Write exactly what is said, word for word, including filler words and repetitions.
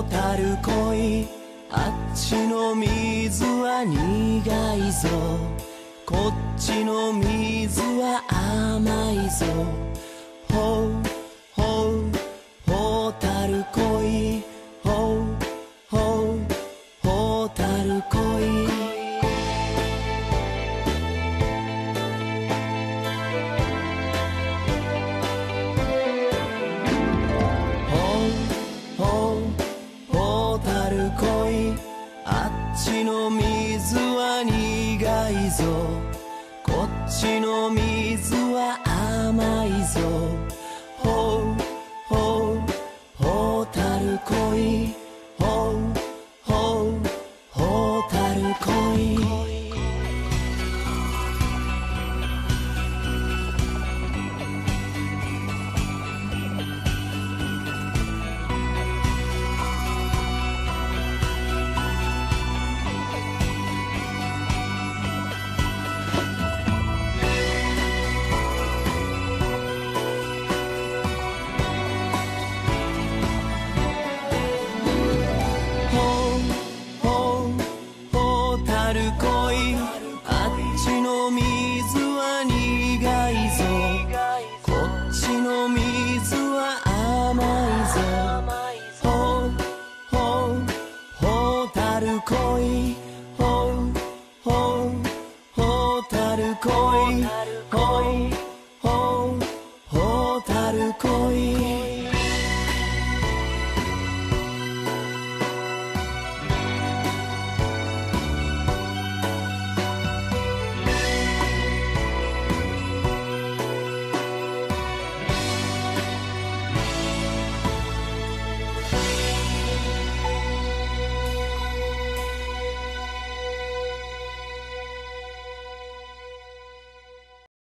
たる恋、あっちの水は苦いぞ、こっちの水は甘いぞ。ほうほうほうたる恋、ほうほうほうたる恋。あっちの水は苦いぞ、こっちの水は甘いぞ。ほうほうほうたる恋、ほうほうほうたる恋。あっちの水は苦いぞ、こっちの水は甘いぞ。ほうほうほうたる恋。